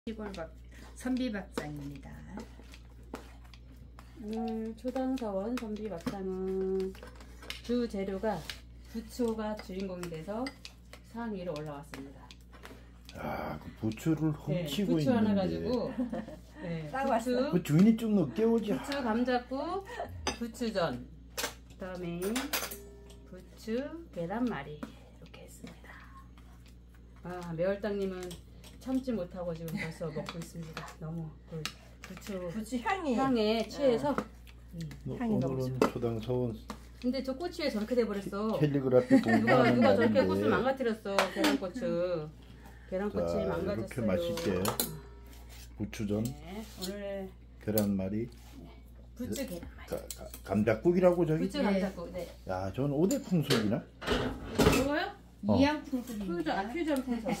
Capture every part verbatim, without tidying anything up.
시골밥 선비밥상입니다. 오늘 초당서원 선비밥상은 주 재료가 부추가 주인공이 돼서 상위로 올라왔습니다. 아, 그 부추를 네, 훔치고 부추 하나 있는데. 가지고 네, 싸왔어. 그 주인이 좀 늦게 오지. 부추 감자국, 부추전, 그다음에 부추 계란말이 이렇게 했습니다. 아, 매월당님은 참지 못하고 지금 벌써 먹고 있습니다. 너무 그 부추 부추 향이 향에 취해서. 너 향이 너무 오늘은 초당서원 근데 저 꼬치 왜 저렇게 돼버렸어? 캘리그라피 누가 공부하는 누가 저렇게 날인데. 꽃을 망가뜨렸어? 계란고추. 계란꼬치 자, 망가졌어요. 이렇게 맛있게 부추전, 네, 오늘 계란말이, 부추 계란말이. 가, 가, 감자국이라고 저기. 부추 감자국. 네. 야, 전 오대 풍속이나? 이거요? 어. 이양풍습입니다. 퓨전, 아 퓨전 생선.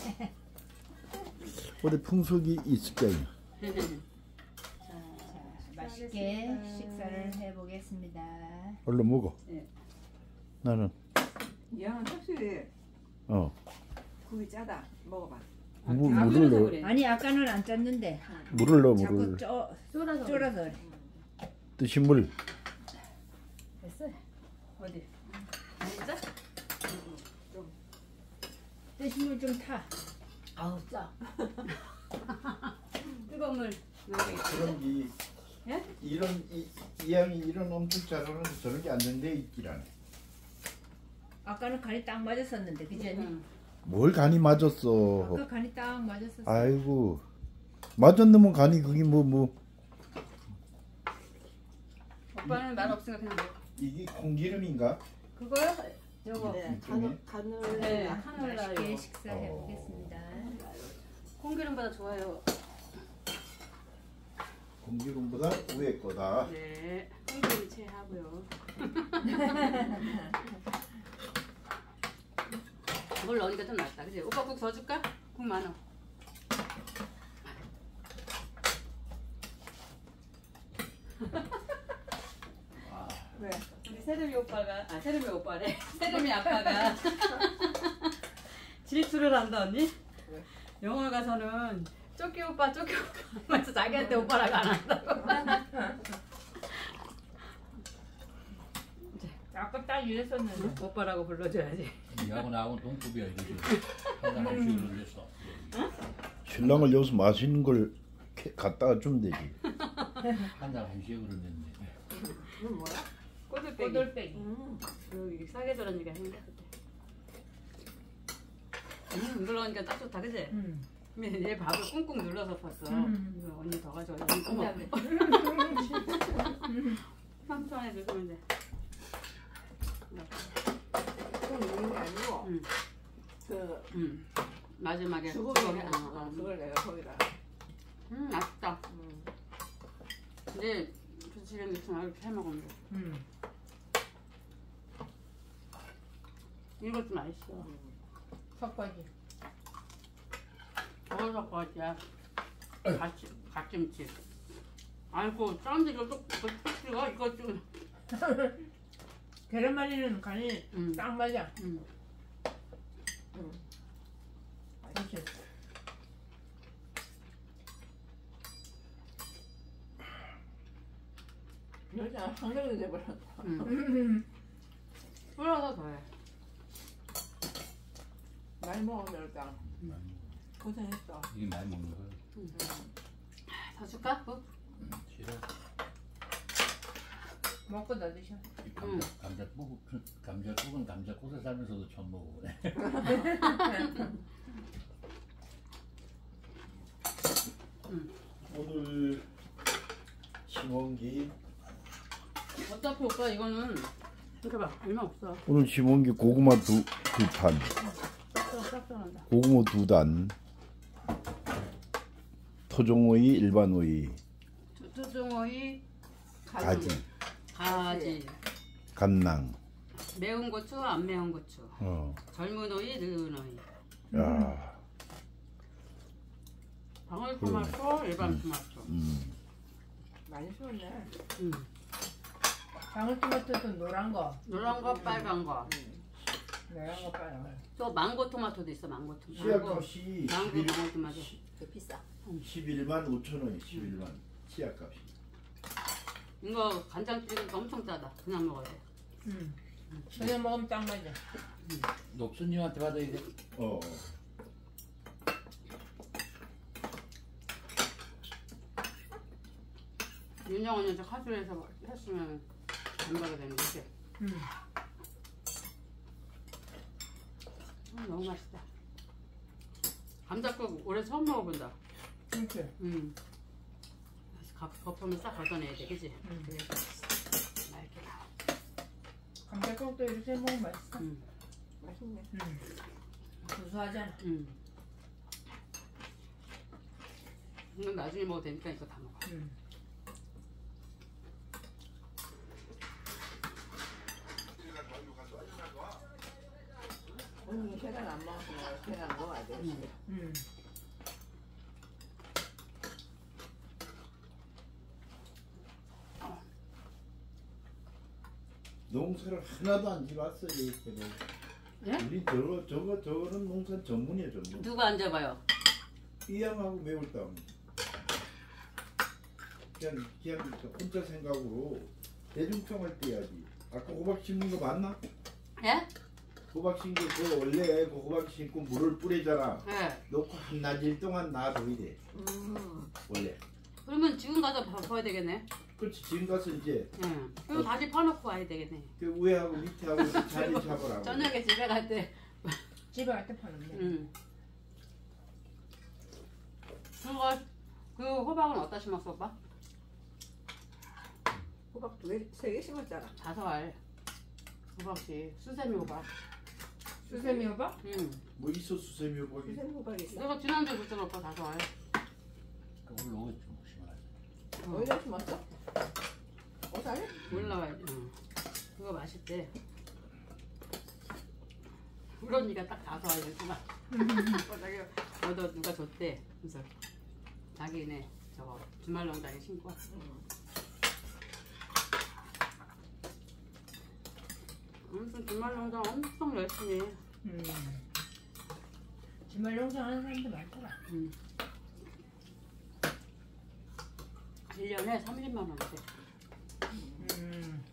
오대 풍속이 있을 거예요. 맛있게 식사를 해보겠습니다. 얼른 먹어. 네. 나는 이양은 확실히 어 국이 짜다. 먹어봐. 아, 물, 안 물을 끓여서 넣어. 그래. 아니 아까는 안 짰는데 물을 넣어 자꾸 물을. 쪼, 쫄아서. 쫄아서 그래. 뜨신 물. 됐어요. 어디? 진짜? 뜨신 물 좀 타. 아우 짜. 뜨거운 물. 그런 게 예? 이런 이, 이 양이 이런 엄청 잘하는 저런 게 앉는데 있기라네. 아까는 간이 딱 맞았었는데 그지 않니? 응. 뭘 간이 맞았어. 아까 간이 딱 맞았었어. 아이고 맞았는면 간이 그게 뭐 뭐 오빠는 말 없으니까 그냥 먹어. 이게 콩기름인가? 그거요? 요거. 네, 일종의? 간을 간을 네, 네. 하늘나요. 맛있게 식사해 보겠습니다. 콩기름보다 좋아요. 콩기름보다 위에 거다. 네, 콩기름 최하고요. 이걸 넣으니까 좀 낫다, 그지? 오빠 국 더 줄까? 국 많아. 왜? 우리 세름이 오빠가, 아 세름이 오빠래. 세름이 아빠가 질투를 한다 언니? 왜? 영월 가서는 쪼끼 오빠, 쪼끼 오빠 하면서 자기한테 오빠라고 안 한다고. 아까 딱 이랬었는데. 오빠라고 불러줘야지. 니하고 나하고 동급이야 이거지. 한잔 할 수 있는 데서. 신랑을 여기서 맛있는 걸 캐- 갖다가 주면 되지. 한잔 한시에 그러는데. 이건 뭐야? 꼬들빼기. 꼬들빼기. 음. 여기 싸게 들었니까 했는데 그때. 음, 이걸 넣으니까 딱 좋다, 그지? 음. 근데 얘 밥을 꾹꾹 눌러서 팠어. 음. 이거 언니 더 가져와. 언니 또 먹어. 삼촌에 주시면 돼. 꼭 넣는 게 아니고 응. 그 음. 마지막에 죽을 죽을 내 어, 어. 그걸 내가 거기다. 음, 맛있다. 음. 근데 부추기름 있으면 이렇게 해 먹으면 돼. 음. 이것도 맛있어. 섞어지. 저걸 섞어야지. 갓김, 갓김치. 아이고, 짠데 이거 또 부추가 이거 좀. 계란말이는 간이 음. 딱 맞아. 음. 음. 맛있어. 여자 상상이 돼버렸다. 음. 음. 뿌려서 더해. 많이 먹으면 일단 고생했어. 이게 많이 먹는 거야. 음. 더 줄까? 국? 음, 싫어. 먹고 더 드셔. 이 감자 감자국 감자국은 감자국에 살면서도 처음 먹어보네. 오늘 심원기 어차피 오빠 이거는 이렇게 봐. 얼마 없어. 오늘 심원기 고구마 두 두 판, 쌉싸합니다. 고구마 두 단, 토종오이, 일반 오이, 투종오이, 가지, 가지, 간낭. 매운 고추, 안 매운 고추, 어, 젊은 오이, 늙은 오이, 야, 방울토마토, 일반 토마토. 음, 많이 쉬웠네. 음. 방울토마토도 노란 거. 노란 거, 빨간 거. 음. 노란 거 빨간 거. 또 망고 토마토도 있어. 망고 토마토. 씨앗 없이 망고 십일 방울토마토. 그 비싸. 십일만 오천 원이 십일만 치약값이. 이거 간장찌개가 엄청 짜다. 그냥 먹어야 돼. 음. 그냥 먹으면 딱 맞아. 녹수님한테 받아야 돼. 어. 윤영언니 저 카드에서 했으면 안 먹게 되는 거지. 음. 음, 너무 맛있다. 감자국 올해 처음 먹어본다. 그렇지. 음. 거품을 싹 걷어내야 돼, 그지? 음. 그래서 맑게 나와. 감자국도 이렇게 먹으면 맛있어. 음. 맛있네. 음. 고소하잖아. 음. 이건 나중에 먹어도 되니까 이거 다 먹어. 음. 오늘 계란 안 먹었으면 계란 먹어야 돼. 음. 음. 농사를 하나도 안 지봤어 얘. 예? 우리 저거 저거 저거는 농사 전문이야 전문. 누가 앉아봐요? 이양하고 매울 땅. 그냥 그냥 혼자 생각으로 대중평할 때 해야지. 아까 호박 심는 거 맞나? 예? 호박 심는 거 원래 그 호박 심고 물을 뿌리잖아. 예. 놓고 한낮일 동안 놔둬야 돼. 음. 원래. 그러면 지금 가서 봐- 봐야 되겠네. 그렇지 지금 가서 이제 예. 그리고 다시 파놓고 와야 되겠네. 그 위하고 밑에하고 이렇게 자리 잡으라고. 저녁에 집에 갈 때. 집에 갈 때 파는데. 음. 그거 그 호박은 어디다 심었어, 오빠? 호박 두 개, 세 개 심었잖아. 다섯 알. 호박씨. 수세미 호박. 수세미 호박? 응. 뭐 있어 수세미 호박이. 무슨 호박이 있어? 내가 지난주에 줬잖아, 오빠 다섯 알. 그걸 오게 좀 심어야지. 어. 어디다 심었어? 어디에? 올라와야지. 응. 그거 맛있대. 우리 언니가 딱 다섯 알 줬구나. 자기 너도 누가 줬대. 그래서 자기네 저거 주말 농장에 신고 왔어. 음. 아무튼 주말 농장 엄청 열심히 해. 음. 주말 농장 하는 사람들 많더라. 음. 일 년에 삼십만 원대. 음.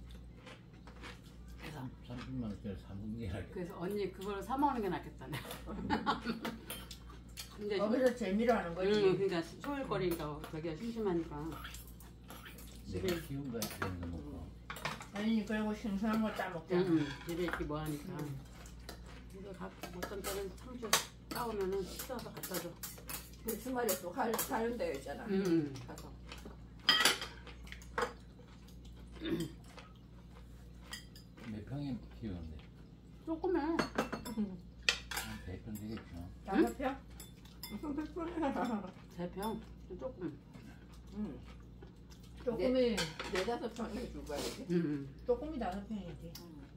그래서, 삼십만 원짜리 삼 분기라. 그래서 언니 그걸 사 먹는 게 낫겠다네. 근데 거기서 재미로 하는 거지. 응, 그러니까 소일거리가 저기가 심심하니까. 내가 키운 거야. 그런 거 먹고. 아니 그리고 신선한 거 따 먹잖아. 응, 응. 집에 이렇게 뭐 하니까. 이거 각 어떤 때는 참치 따오면은 씻어서 갖다 줘. 그 주말에 또 할, 하는 데 있잖아. 응, 응. 가서. 몇 평에 키우는데? 조금해. 한 백 평 되겠죠. 다섯 평? 무슨 백분이야. 대평. 조금. 응. 조금이 네다섯 평에 줄 거야, 이게. 응, 응. 조금이 다섯 평이지. 응.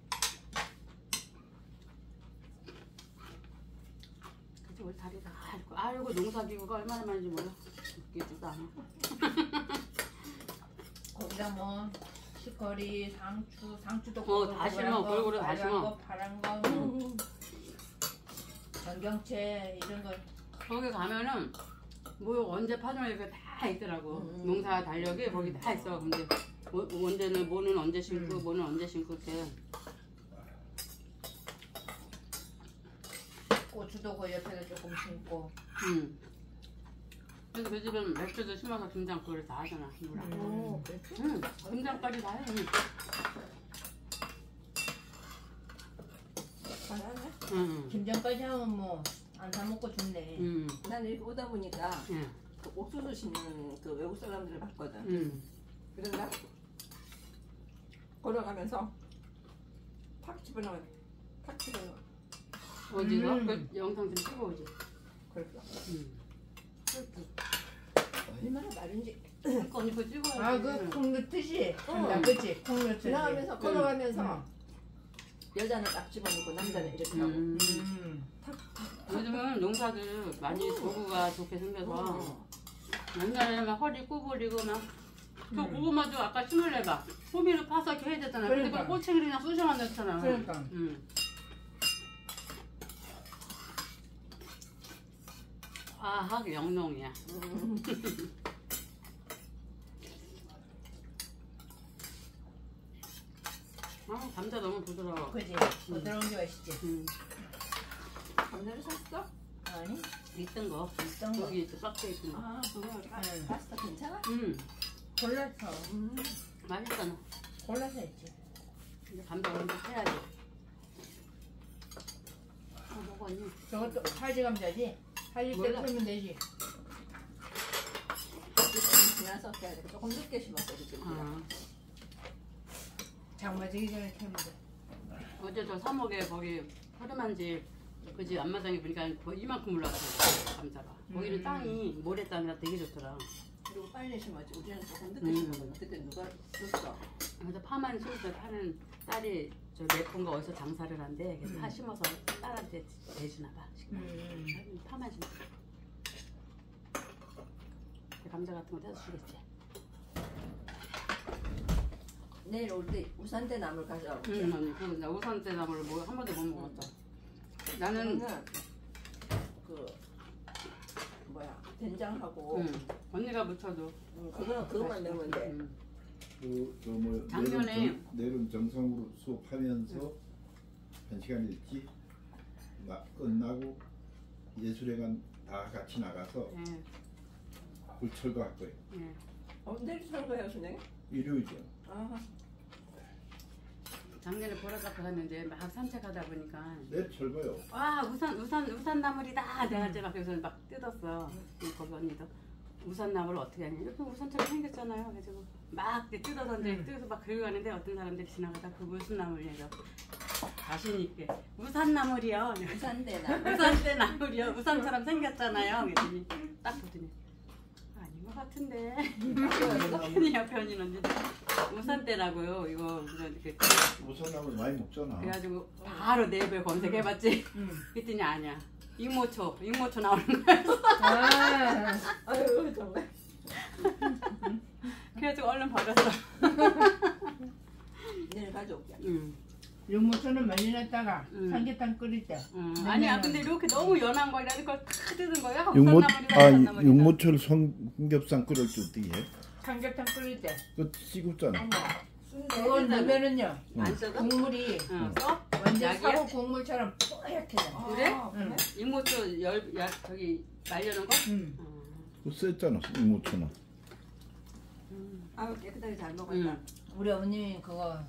그치, 우리 다리가 아이고, 아이고 농사기구가 얼마나 많은지 몰라. 웃기지도 않아. 거기다 뭐 시커리, 상추, 상추도 어, 다 심어. 골고루 다 빨간 심어. 거, 파란 거, 뭐 전경채 이런 거. 거기 가면은 뭐 언제 파종할 거 다 있더라고. 음. 농사 달력이 거기 다 있어. 근데 뭐, 언제는 뭐는 언제 심고 음. 뭐는 언제 심고 이렇게. 고추도 그 옆에다 조금 심고. 응. 그래서 그 집은 맥주도 심어서 김장 그걸 다 하잖아. 누나. 음. 오, 그래? 응. 김장까지 다 해. 응. 잘하네. 응. 김장까지 하면 뭐 안 사 먹고 좋네. 응. 난 이렇게 오다 보니까 응. 그 옥수수 심는 그 외국 사람들을 봤거든. 응. 그런가? 걸어가면서 탁 집어넣어. 탁 집어넣어. 어디서? 음. 그 영상 좀 찍어 오지. 그랬어. 응. 얼마나 마른지. 그러니까 언니 그거 찍어야지. 아, 그 콩 넣듯이. 어. 한다, 그치? 콩 넣듯이. 지나가면서 응. 걸어가면서 여자는 딱 집어넣고 남자는 이렇게 하고. 음. 음. 요즘은 농사들 많이 도구가 좋게 생겨서 어. 옛날에는 막 허리 구부리고 막 그 음. 고구마도 아까 심으려봐 호미를 파서 이렇게 해야 되잖아. 근데 그러니까. 그 꼬챙이를 그냥 쑤셔만 넣잖아. 그러니까. 음. 아 화학 영농이야. 음. 아, 감자 너무 부드러워. 그지? 부드러운 게 맛있지. 음, 감자를 샀어? 아니? 있던 거. 있던 거. 여기 박스에 있던 거. 아 그거 파- 응. 파스타 괜찮아? 음, 골라서. 음. 맛있잖아. 골라서 했지. 이제 감자 먼저 해야지. 어, 먹어 언니. 저것도 살지 감자지? 살릴 때 몰라. 풀면 되지. 조금 지나서 해야 돼. 조금 늦게 심었어 지금. 아, 장마지기 전에 캐면 돼. 어제 저 삼옥에 거기 허름한지 그지 앞마당에 보니까 거의 이만큼 올라왔어 감자가. 거기는 음. 땅이 모래 땅이라 되게 좋더라. 그리고 빨리 심었지. 우리는 조금 늦게 음. 심었거든. 그때 누가 줬어? 그래서 파만 심을 하는 딸이 저 매푼 거 어디서 장사를 한대. 그래서 파 심어서 딸한테 내주나 봐. 음. 파만 심어. 감자 같은 거 떼서 주겠지. 내일 올 때 우산대 나물 가져와. 응, 언니. 그럼 나 우산대 나물을 뭐 한 번도 못 먹었어. 나는 저는 그 뭐야 된장하고 응, 언니가 묻혀줘. 음, 그거 그것만 넣으면 돼. 응. 그뭐 작년에- 내일은 정상으로 수업하면서 한 시간 일찍 나, 끝나고 예술회관 다 같이 나가서 예, 불 철거할 거예요. 예. 어, 내일 설거해요 선생님? 일요일이죠. 아 작년에 보라카페 갔는데 막 산책하다 보니까 내일 철거요. 와 우산 우산 우산 나물이다. 내가 이제 막 여기서 막 뜯었어. 거기 언니도 우산 나물 어떻게 하냐. 이렇게 우산처럼 생겼잖아요. 그래가지고 막 이제 뜯어서 이제 뜯어서 막 긁고 가는데 어떤 사람들이 지나가다 그 무슨 나물이냐고 자신 있게 우산 나물이요. 우산대 나물. 우산대 나물이요. 우산처럼 생겼잖아요. 그랬더니 딱 보더니 아닌 것 같은데. 괜히 옆에 언니는 언니도 우산대라고요. 이거 이렇게 우산나물 많이 먹잖아. 그래가지고 바로 네이버에 검색해봤지. 음. 그랬더니 아니야. 육모초, 육모초 나오는 거야. 아, 아유 정말. 그래가지고 얼른 버렸어. 내일 가져올게. 응. 육모초는 말려놨다가 음. 삼계탕 끓일 때. 응. 아니야. 근데 이렇게 너무 연한 거라 이걸 다 뜯은 거야. 육모 우산나물이다, 아 우산나물이다. 육모철 삼겹살 끓일 때 어떻게 해? 삼계탕 끓일 때. 그 씹었잖아. 그걸 넣으면은요. 안 써도? 국물이 응. 써? 완전 약이야? 사고 국물처럼 뽀얗게 나. 그래? 응. 육모초 열, 야, 저기 말려놓은 거? 응. 어. 그거 셌잖아. 육모철은. 아유 깨끗하게 잘 먹었다. 응. 우리 어머님이 그거